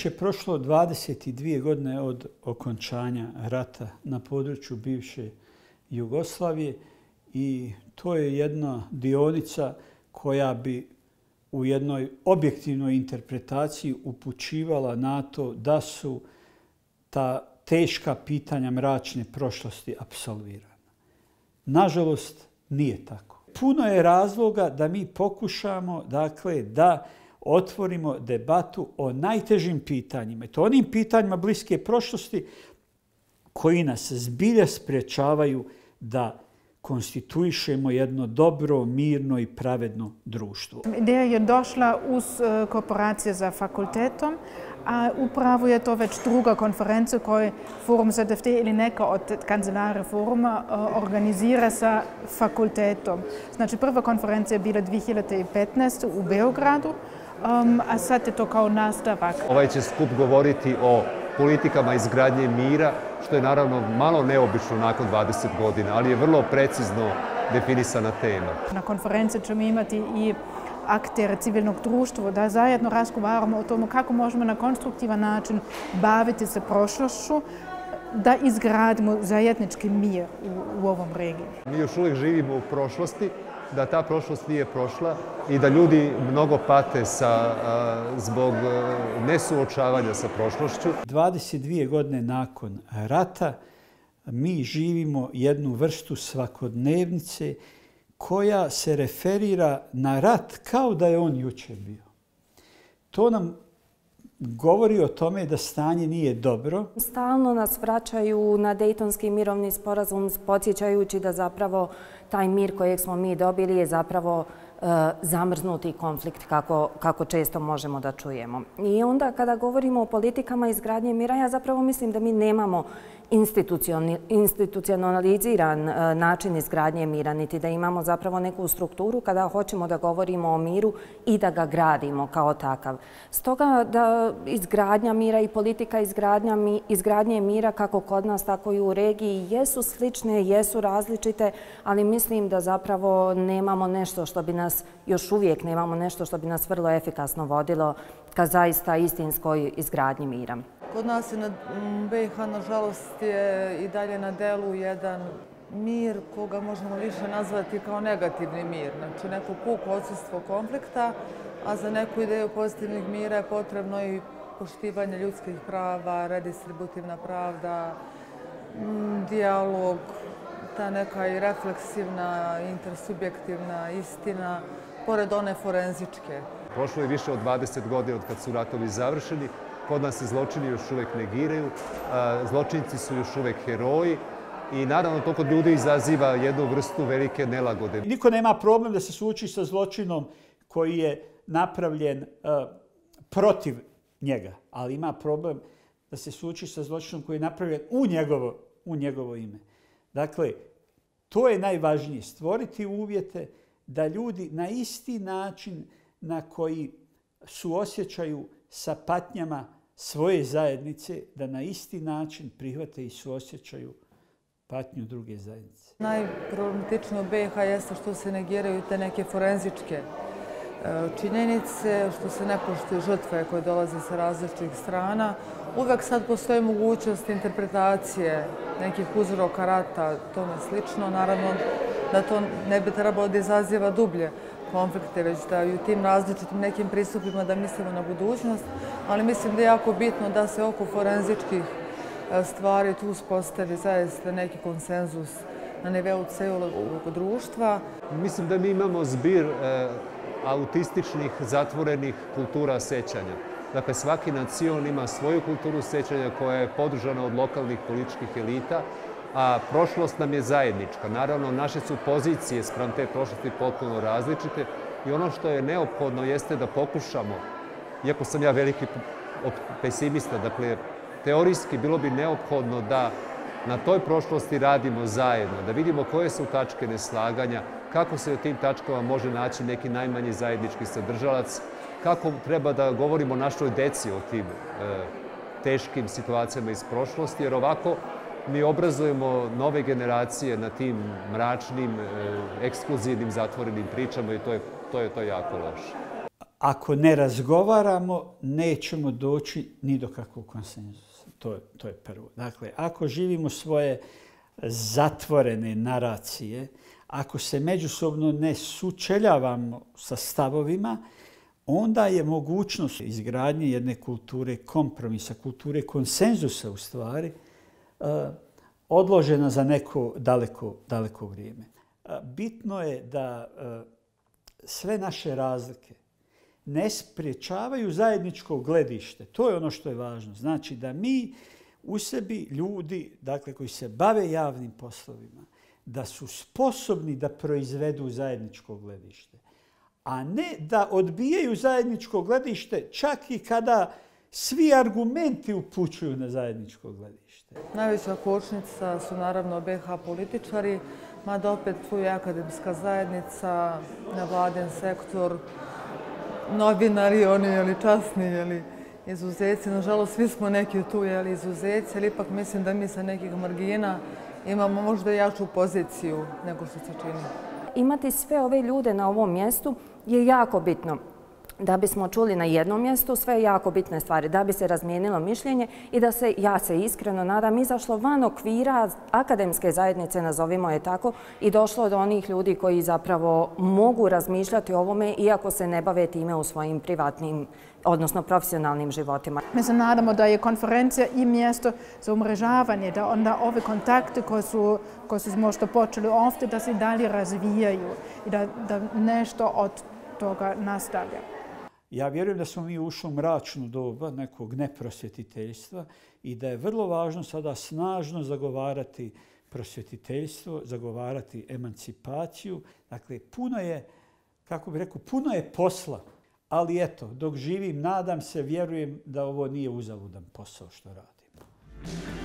Već je prošlo 22 godine od okončanja rata na području bivše Jugoslavije i to je jedna dionica koja bi u jednoj objektivnoj interpretaciji upućivala na to da su ta teška pitanja mračne prošlosti apsolvirana. Nažalost, nije tako. Puno je razloga da mi pokušamo da otvorimo debatu o najtežim pitanjima. I to onim pitanjima bliske prošlosti koji nas zbilja sprječavaju da konstituišemo jedno dobro, mirno i pravedno društvo. Ideja je došla uz kooperacije za fakultetom, a upravo je to već druga konferencija koju Forum ZFT ili neka od kancelara foruma organizira sa fakultetom. Znači, prva konferencija je bila 2015. u Beogradu, a sad je to kao nastavak. Ovaj će skup govoriti o politikama izgradnje mira, što je naravno malo neobično nakon 20 godina, ali je vrlo precizno definisana tema. Na konferenciji ćemo imati i aktere civilnog društva, da zajedno razgovaramo o tomu kako možemo na konstruktivan način baviti se prošlošću, da izgradimo zajednički mir u ovom regiji. Mi još uvijek živimo u prošlosti, da ta prošlost nije prošla i da ljudi mnogo pate zbog nesuočavanja sa prošlošću. 22 godine nakon rata mi živimo jednu vrstu svakodnevnice koja se referira na rat kao da je on jučer bio. To nam govori o tome da stanje nije dobro. Stalno nas vraćaju na Dejtonski mirovni sporazum, podsjećajući da zapravo taj mir kojeg smo mi dobili je zapravo zamrznuti konflikt, kako često možemo da čujemo. I onda kada govorimo o politikama izgradnje mira, ja zapravo mislim da mi nemamo institucionaliziran način izgradnje mira, niti da imamo zapravo neku strukturu kada hoćemo da govorimo o miru i da ga gradimo kao takav. Stoga da izgradnja mira i politika izgradnje mira kako kod nas, tako i u regiji jesu slične, jesu različite, ali mislim da zapravo nemamo nešto što bi nas, još uvijek nemamo nešto što bi nas vrlo efikasno vodilo ka zaista istinskoj izgradnji mira. Kod nas je BiH, nažalost, je i dalje na delu jedan mir koga možemo više nazvati kao negativni mir. Znači, neko puko odsustvo konflikta, a za neku ideju pozitivnih mira je potrebno i poštivanje ljudskih prava, redistributivna pravda, dijalog, ta neka i refleksivna, intersubjektivna istina, pored one forenzičke. Prošlo je više od 20 godina od kad su ratovi završeni. Kod nas se zločini još uvijek negiraju, zločinci su još uvijek heroji i naravno to kod ljudi izaziva jednu vrstu velike nelagode. Niko nema problem da se suoči sa zločinom koji je napravljen protiv njega, ali ima problem da se suoči sa zločinom koji je napravljen u njegovo ime. Dakle, to je najvažnije, stvoriti uvjete da ljudi na isti način na koji suosjećaju sa patnjama svoje zajednice, da na isti način prihvate i suosjećaju patnju druge zajednice. Najproblematičnije u BiH jeste što se negiraju te neke forenzičke činjenice, što se ne poštuju žrtve koje dolaze sa različitih strana. Uvek sad postoji mogućnost interpretacije nekih uzroka rata, tome slično. Naravno da to ne bi trebalo da izaziva dublje konflikte, već da i u tim različitim nekim pristupima da mislimo na budućnost, ali mislim da je jako bitno da se oko forenzičkih stvari tu uspostavi zaista neki konsenzus na nivou celog društva. Mislim da mi imamo zbir autističnih, zatvorenih kultura sećanja. Dakle, svaki nacion ima svoju kulturu sećanja koja je podržana od lokalnih političkih elita, a prošlost nam je zajednička. Naravno, naše su pozicije spram te prošlosti potpuno različite i ono što je neophodno jeste da pokušamo, iako sam ja veliki pesimista, dakle, teorijski bilo bi neophodno da na toj prošlosti radimo zajedno, da vidimo koje su tačke neslaganja, kako se u tim tačkama može naći neki najmanji zajednički sadržalac, kako treba da govorimo našoj deci o tim teškim situacijama iz prošlosti, jer ovako mi obrazujemo nove generacije na tim mračnim, ekskluzivnim, zatvorenim pričama i to je jako loše. ako ne razgovaramo, nećemo doći ni do kakvog konsenzusa. To je prvo. Dakle, ako živimo svoje zatvorene naracije, ako se međusobno ne sučeljavamo sa stavovima, onda je mogućnost izgradnje jedne kulture kompromisa, kulture konsenzusa u stvari, odložena za neko daleko vrijeme. Bitno je da sve naše razlike ne spriječavaju zajedničko gledište. To je ono što je važno. Znači da mi u sebi ljudi, dakle, koji se bave javnim poslovima, da su sposobni da proizvedu zajedničko gledište, a ne da odbijaju zajedničko gledište čak i kada svi argumenti upućuju na zajedničko gledište. Najveća kočnica su naravno BiH političari, mada opet tu je akademska zajednica, nevladin sektor, novinari, oni časni, izuzeci. Nažalost, svi smo neki tu izuzeci, ali ipak mislim da mi sa nekih margina imamo možda jaču poziciju nego što se čini. Imati sve ove ljude na ovom mjestu je jako bitno. Da bismo čuli na jednom mjestu sve jako bitne stvari, da bi se razmijenilo mišljenje i da se, ja se iskreno nadam, izašlo van okvira akademske zajednice, nazovimo je tako, i došlo do onih ljudi koji zapravo mogu razmišljati o ovome iako se ne bave time u svojim privatnim, odnosno profesionalnim životima. Mi se nadamo da je konferencija i mjesto za umrežavanje, da onda ove kontakte koje su možda počeli ovdje, da se dalje razvijaju i da nešto od toga nastavlja. Ja vjerujem da smo mi ušli u mračnu doba nekog neprosvjetiteljstva i da je vrlo važno sada snažno zagovarati prosvjetiteljstvo, zagovarati emancipaciju. Dakle, puno je, kako bih rekao, puno je posla. Ali eto, dok živim, nadam se, vjerujem da ovo nije uzaludan posao što radimo.